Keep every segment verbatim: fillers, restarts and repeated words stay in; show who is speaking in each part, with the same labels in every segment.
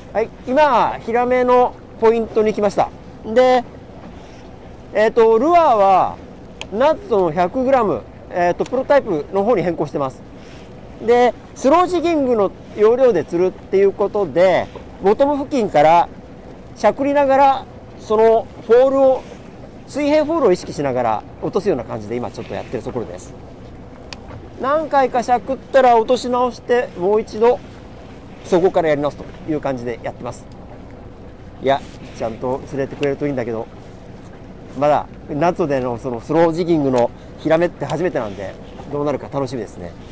Speaker 1: はい、今ヒラメのポイントに来ました。で、えっ、ー、とルアーはナッツの ひゃくグラム、えー、とプロタイプの方に変更してます。でスロージギングの要領で釣るっていうことで、ボトム付近からしゃくりながらそのフォールを水平フォールを意識しながら落とすような感じで今ちょっとやってるところです。何回かしゃくったら落とし直してもう一度そこからやり直すという感じでやってます。いやちゃんと釣れてくれるといいんだけど、まだ夏でのそのスロージギングのヒラメって初めてなんで、どうなるか楽しみですね。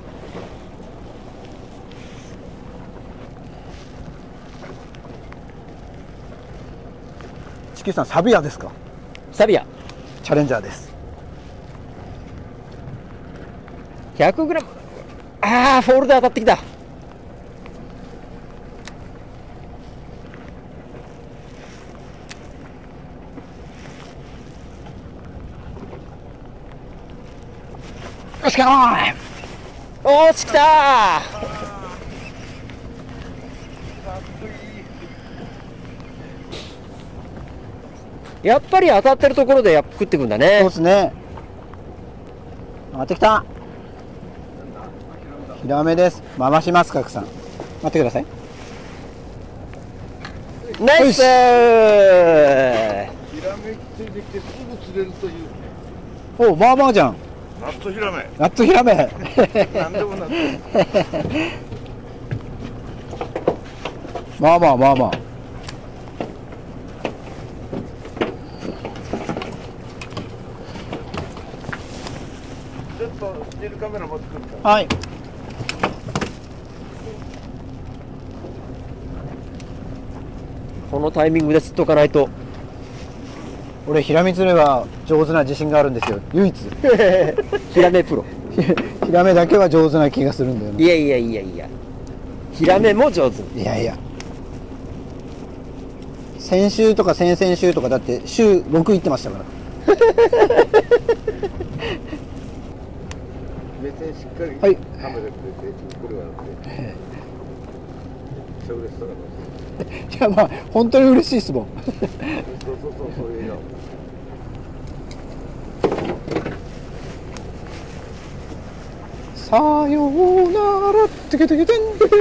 Speaker 2: 地球さん、サビアですか？
Speaker 1: サビア
Speaker 2: チャレンジャーです。
Speaker 1: ひゃくグラム。 ああフォールで当たってきた。
Speaker 2: よし、かーい。
Speaker 1: おーしきたー。やっぱり当たってるところでやっ食ってくんだね。
Speaker 2: そうですね。回ってきた。ヒラメです。回します、角さん。待ってください。
Speaker 1: ナイスー。
Speaker 3: ヒラメついてきてすぐ釣れるという。
Speaker 2: おお、まあまあじゃん。
Speaker 3: ナットヒラメ。
Speaker 2: ナットヒラメ。
Speaker 3: なんでもなって。
Speaker 2: まあまあまあまあ。
Speaker 3: ちょっとスチールカメラ持ってくるから。
Speaker 2: はい。
Speaker 1: このタイミングで釣っとかないと。
Speaker 2: 俺ヒラメ釣れは上手な自信があるんですよ、唯一。
Speaker 1: ヒラメプロ。
Speaker 2: ヒラメだけは上手な気がするんだよね。
Speaker 1: いやいやいやいや、ヒラメも上手。
Speaker 2: いやいや、先週とか先々週とかだって週ろく行ってましたから。
Speaker 3: 目線しっかり、
Speaker 2: はい、
Speaker 3: カメラでこれはあってめっちゃ嬉しそうな顔して。
Speaker 2: いやまあ本当に嬉しいですもん。
Speaker 3: そうそうそう、そういうの。
Speaker 2: さようならテケテケテン。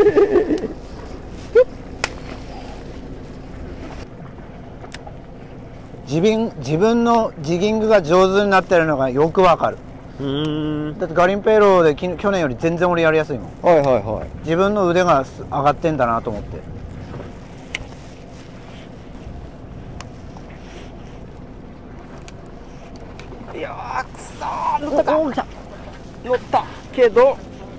Speaker 2: 自分自分のジギングが上手になってるのがよくわかる。
Speaker 1: うーん。
Speaker 2: だってガリンペーロでき去年より全然俺やりやすいもん。
Speaker 1: はいはいはい。
Speaker 2: 自分の腕が上がってんだなと思って。
Speaker 1: いやーくそー、乗ったか。乗ったけど、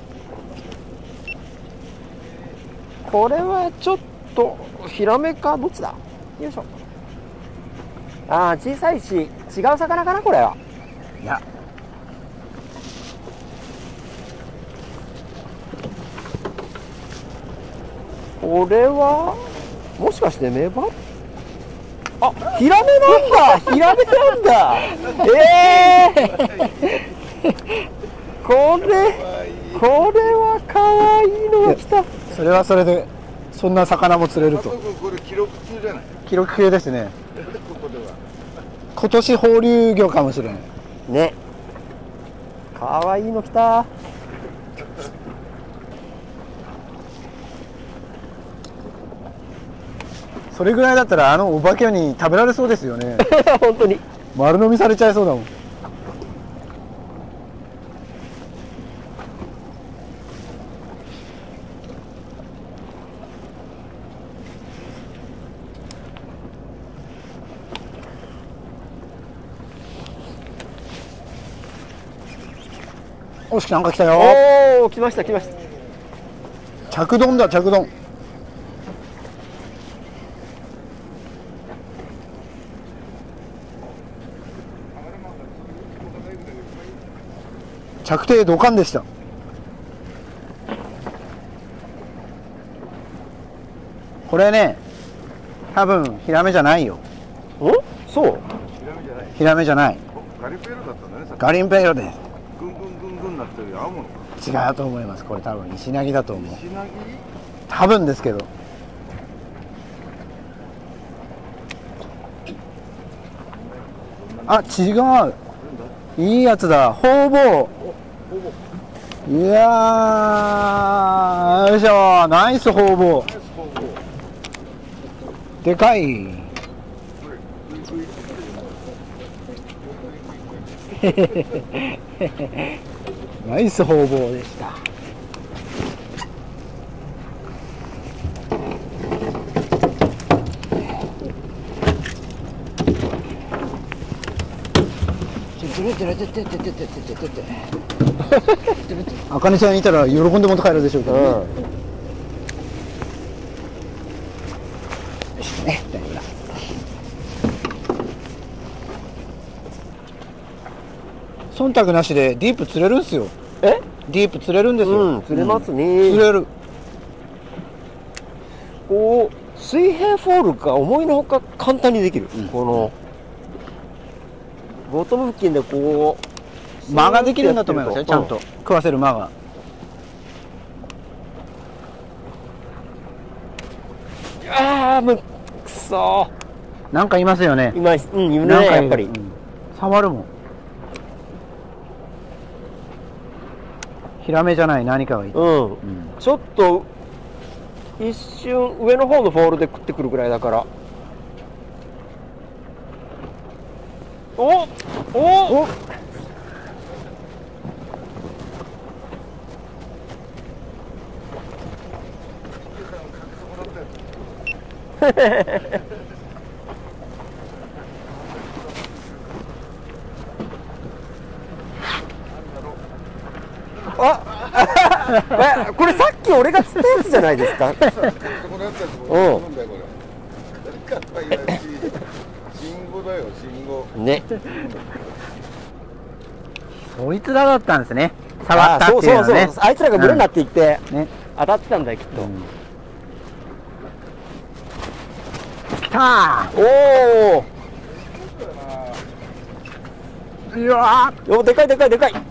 Speaker 1: これはちょっとヒラメかどっちだ。よいしょ。ああ小さいし違う魚かなこれは。
Speaker 2: いや、
Speaker 1: これはもしかしてメバ、あ、ヒラメなんだ。ヒラメなんだ。ええー、これこれは可愛いのが来た。
Speaker 2: それはそれでそんな魚も釣れると。
Speaker 3: これ記録級じゃない。
Speaker 2: 記録級ですね。
Speaker 3: ここでは
Speaker 2: 今年放流魚かもしれない
Speaker 1: ね。可愛いの来た。
Speaker 2: それぐらいだったらあのお化けに食べられそうですよね。
Speaker 1: 本当に
Speaker 2: 丸飲みされちゃいそうだもん。おし、なんか来たよ。
Speaker 1: おお来ました来ました。
Speaker 2: 着丼だ、着丼。着底ドカンでした。これね、多分ヒラメじゃないよ。
Speaker 1: お、そう。
Speaker 3: ヒラメじゃない。
Speaker 2: ヒラメじゃない。
Speaker 3: ガリペーロだったんだね。さっき
Speaker 2: ガリンペーロです。
Speaker 3: ぐんぐんぐんぐんなってるよ。青物か。
Speaker 2: 違うと思います。これ多分石ナギだと思う。
Speaker 3: 石なぎ。
Speaker 2: 多分ですけど。 あ、違う。いいやつだ。ホウボウ。いやー、よいしょ。ナイスホウボウ。でかい。ナイスホウボウでした。あかねちゃんいたら喜んで持って帰るでしょうけどね。うん、よしね、大丈夫だ。忖度なしでディープ釣れるんですよ。
Speaker 1: え？
Speaker 2: ディープ釣れるんですよ。
Speaker 1: うん、釣れますね。
Speaker 2: うん、釣れる。
Speaker 1: こう水平フォールが思いのほか簡単にできる。うん、このボトム付近でこう
Speaker 2: 間ができるんだと思いますよ。ちゃんと食わせる間が。
Speaker 1: ああ、もうくそー。
Speaker 2: なんかいますよね。
Speaker 1: います。うん、いるね、やっぱり。うん、
Speaker 2: 触るもん。ヒラメじゃない何かがいる。うん。うん、
Speaker 1: ちょっと一瞬上の方のフォールで食ってくるぐらいだから。おおおあこれさっき俺が釣ったやつじゃないですか。そこのやつやつも飲んだよこれ。信号だよ信号。ね。
Speaker 2: そいつらだったんですね。触ったっていうのはね。そうそうそう。
Speaker 1: あいつらが群れになっていって、うん、ね、当たってたんだよきっと。うん、
Speaker 2: 来たー。
Speaker 1: おお。
Speaker 2: いやー。
Speaker 1: よ、でかいでかいでかい。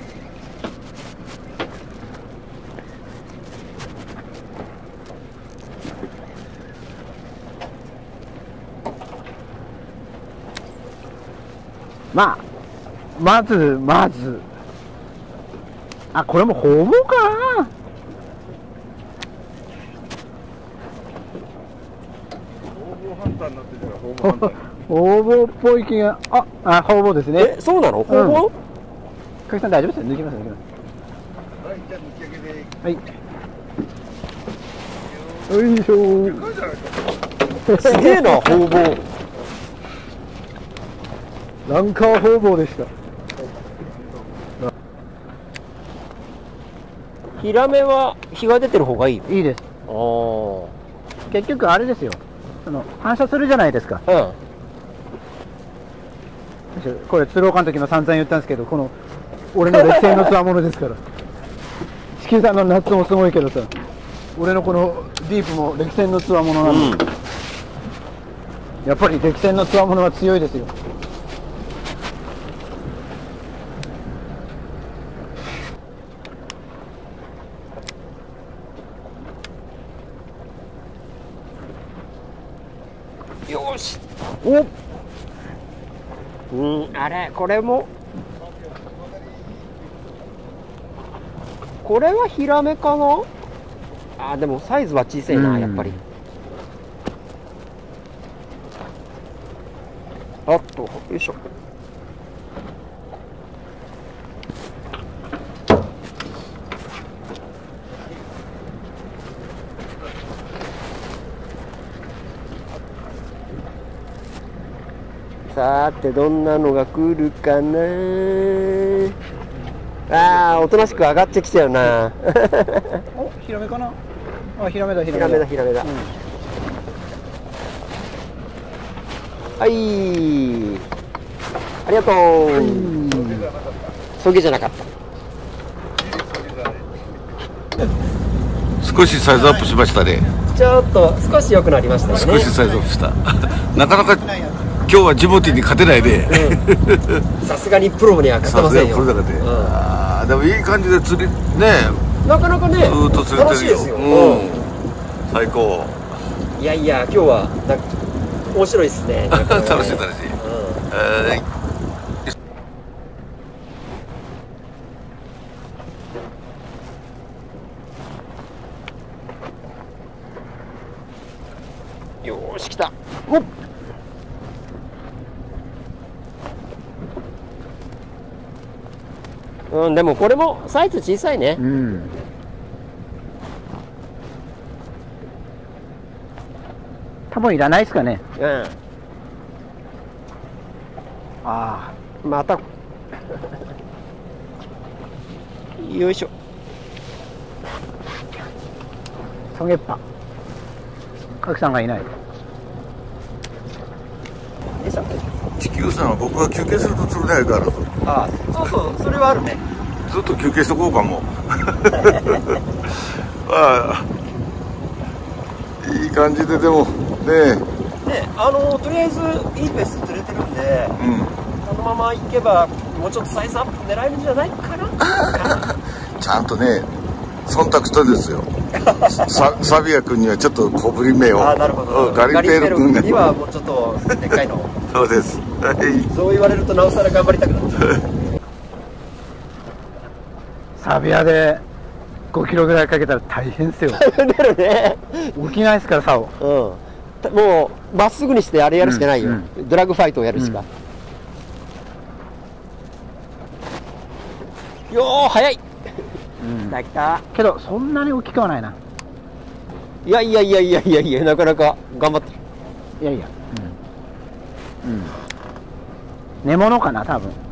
Speaker 2: まあまずまずあ、これもホウボウかな。ホウボウっぽい気が。ああ、ホウボウですね。
Speaker 1: え、そうなの？ホウボウ？
Speaker 2: かきさん大丈夫ですよ。抜きます抜きます。はい。よいしょ。
Speaker 1: すげえな、ホウボウ。
Speaker 2: ランカーホウボウでした。
Speaker 1: ヒラメは日が出てる方がいい。
Speaker 2: いいです。
Speaker 1: お
Speaker 2: ー。結局あれですよ。その反射するじゃないですか。うん。これ鶴岡の時も散々言ったんですけど、この俺の歴戦のつわものですから。地球さんの夏もすごいけどさ、俺のこのディープも歴戦のつわものなんで、うん、やっぱり歴戦のつわものは強いですよ。
Speaker 1: よし。お。うん、あれ、これも。これはヒラメかな。あ、でもサイズは小さいな、やっぱり。あっと、よいしょ。さてどんなのが来るかな。ああ、おとなしく上がってきたよな。
Speaker 2: お、ヒラメかな。あ、ヒラメだヒ
Speaker 1: ラメだヒラメだ、うん、はい、ありがとう。そげじゃなかった。
Speaker 3: 少しサイズアップしましたね。
Speaker 1: ちょっと少し良くなりましたね。
Speaker 3: 少しサイズアップした。なかなか今日はジモティーに勝てないで、
Speaker 1: さすがにプロには勝てませんよ。
Speaker 3: プロだからね、うん、あでもいい感じで釣りね、
Speaker 1: なかなかね、ず
Speaker 3: ーっと釣れてるよ。
Speaker 1: 楽しいですよ、
Speaker 3: うん、最高。
Speaker 1: いやいや、今日はなんか面白いですね。
Speaker 3: 楽しい楽しい、うん、
Speaker 1: よーし来た。
Speaker 2: おっ、
Speaker 1: うん、でもこれもサイズ小さいね。
Speaker 2: うん、多分いらないですかね。
Speaker 1: うん。
Speaker 2: あ
Speaker 1: またよいしょ。
Speaker 2: あ、ソゲッパ賀来さんがいない。
Speaker 3: 地球さんは僕が休憩すると釣れないからと。
Speaker 1: ああ、そうそう、それはあるね。
Speaker 3: ずっと休憩しとこうかも。ああ、いい感じででもね。
Speaker 1: ね、あのとりあえずいいペース釣れてるんで、
Speaker 3: うん、
Speaker 1: このままいけばもうちょっとサイズアップ狙えるんじゃないかな。
Speaker 3: ちゃんとね忖度したんですよ。サ, サビア君にはちょっと小ぶり目を。
Speaker 1: あ、なるほど。
Speaker 3: ガリペール君
Speaker 1: にはもうちょっとでっかいの。
Speaker 3: そうです。はい。
Speaker 1: そう言われるとなおさら頑張りたくなっちゃう。
Speaker 2: サビアでごキロぐらいかけたら大変ですよ。
Speaker 1: 出るね。
Speaker 2: 起きないですから竿。
Speaker 1: うん。もうまっすぐにしてあれやるしかないよ。
Speaker 2: うん
Speaker 1: うん、ドラッグファイトをやるしか。うん、よー早い。うん、来た来た。
Speaker 2: けどそんなに大きくはないな。
Speaker 1: いやいやいやいやいやいや、なかなか頑張ってる。
Speaker 2: いやいや、うん、うん、寝物かな多分。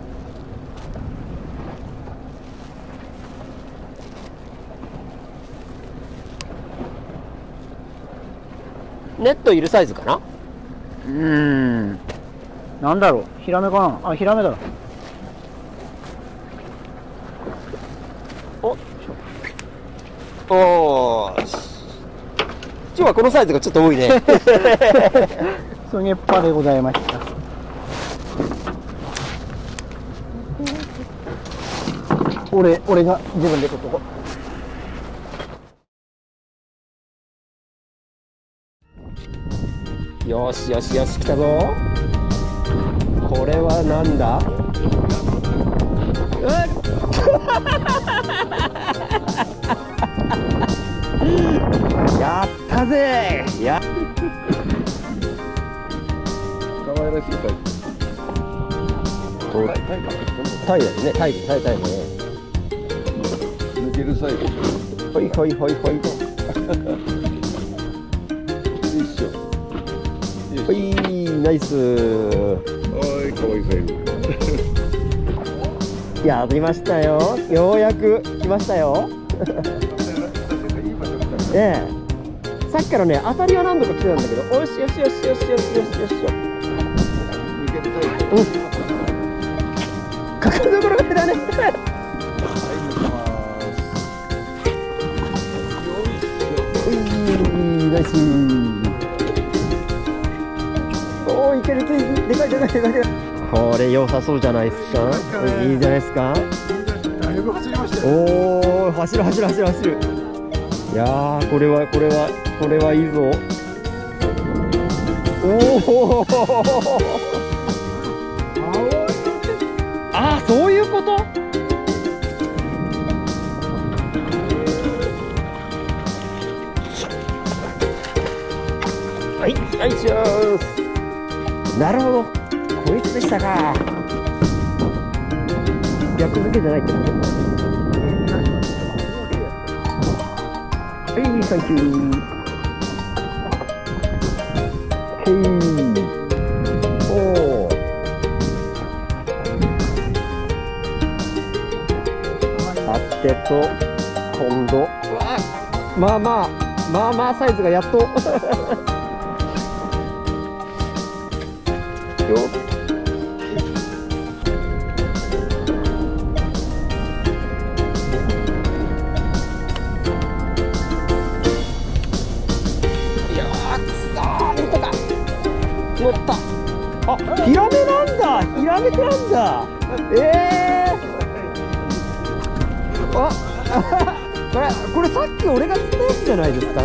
Speaker 1: ネットいるサイズかな。
Speaker 2: うーん、なんだろう、ヒラメかな。あ、ヒラメだ。
Speaker 1: おおー、今日はこのサイズがちょっと多いね。
Speaker 2: ソゲッパでございました。俺、俺が自分で取っとこ
Speaker 1: う。よしよしよし、来たぞ。これはなんだ。やったぜ。や
Speaker 3: 可愛らしいタイプ。
Speaker 1: タイだよね。タイタイタイね。
Speaker 3: 抜けるサイズ。
Speaker 1: ほいほいほいほい。
Speaker 3: 一緒。
Speaker 1: ほい、ナイス。
Speaker 3: はい、可愛いサイズ。
Speaker 1: やりましたよ。ようやく来ましたよ。ええ。さっきからね、当たりは何度か来てたんだけど、よしよしよしよしよしよしよしよし。うん。かかるところがだね。ナイス。おお、いける。でかいでかいでかいでかい。これ良さそうじゃないですか。いいじゃないですか。おお、走る走る走る走る。いやー、これはこれはこれはいいぞ。おお。ああ、そういうこと。はいはいしょー。なるほど、こいつでしたか。逆向けじゃないってこと。はい、サンキュー。へい。おお。さてと、今度。うわ、まあまあ、まあまあサイズがやっと。よっ。乗った。あ、ヒラメなんだ。ヒラメなんだ。ええー。あ、これ、これさっき俺が釣ったやつじゃないですか。うん。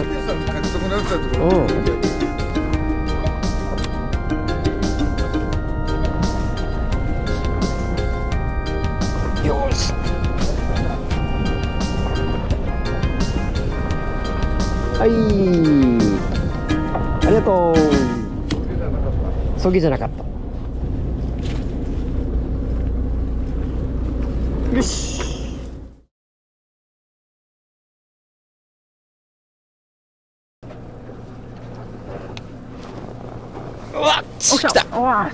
Speaker 1: よし。はい。ありがト。そぎじゃなかった。よし。うわっ、来た。
Speaker 2: うわ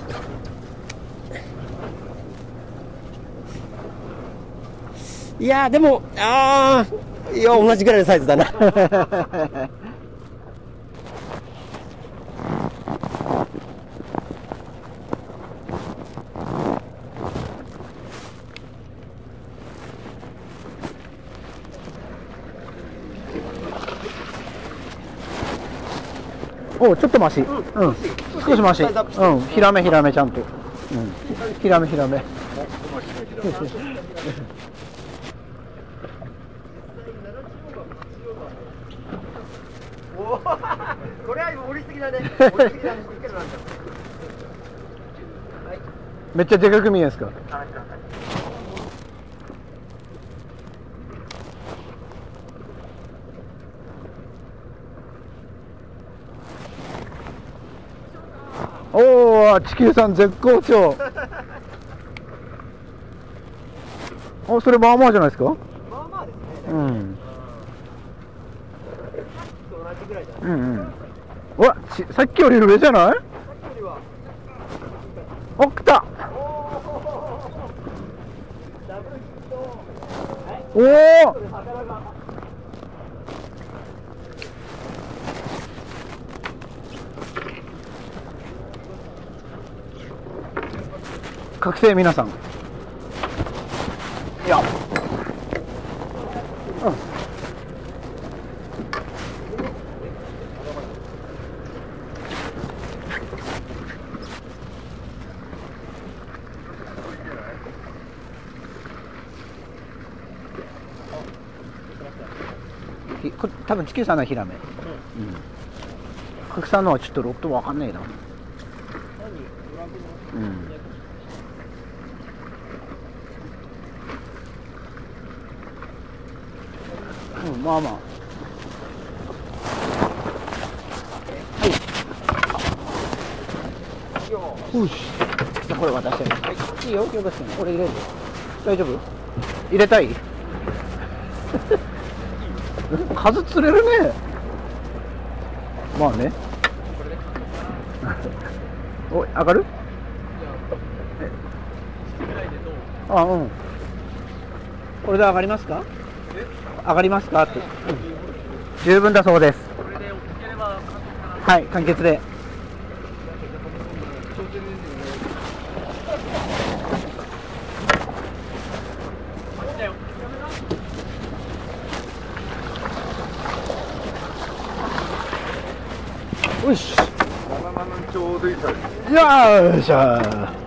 Speaker 1: いやーでも、ああ、いや同じぐらいのサイズだな。
Speaker 2: お、ちょっとマシ。うん、少しマシ。うん、ヒラメヒラメちゃんと。うん、ヒラメヒラメ。
Speaker 1: これは今盛りすぎだね。
Speaker 2: めっちゃでかく見えますか。おお、地球さん絶好調。お、それまあまあじゃないですか。
Speaker 1: まあまあですね。
Speaker 2: うん。
Speaker 1: 同じぐらいじゃない。
Speaker 2: うんうん。うわ、ちさっきより上じゃない？
Speaker 1: さっきよりは。
Speaker 2: お、来た。おお。覚醒皆さん。いや。うん。これ多分地球さんのヒラメ。うん。角さんのはちょっとロットわかんないな。うん。うん、まあまあ。はい。よし。これ渡してね。はい。いいよ、よこしてね。これ入れるよ。大丈夫？入れたい？数釣れるね。まあね。お、上がる？あ、うん。これで上がりますか？上がりますかって、うん、十分だそうです。はい、完結で。よし。
Speaker 3: ちょうどいいサイズ。
Speaker 2: よーしゃー。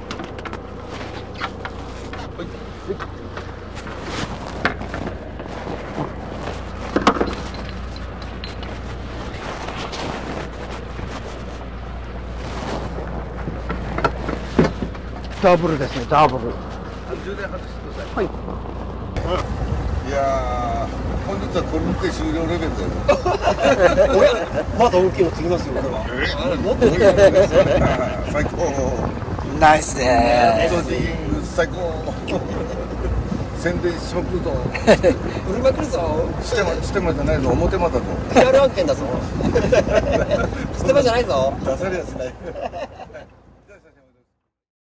Speaker 2: ダブルですね、ダブル。
Speaker 3: 充電外してください。
Speaker 2: はい。
Speaker 3: いやー、本日はこれにて終了レベルだよ。
Speaker 1: まだ大きいの釣りますよ、これは。
Speaker 3: え、もっと大きいのですよ。最高。
Speaker 1: ナイスで
Speaker 3: ーす。最高。宣伝しまくるぞ。
Speaker 1: 売りまくるぞ。
Speaker 3: ステマ、ステマじゃないぞ、表間だぞ。
Speaker 1: ピーアール 案件だぞ。ステマじゃないぞ。
Speaker 3: 出されやしない。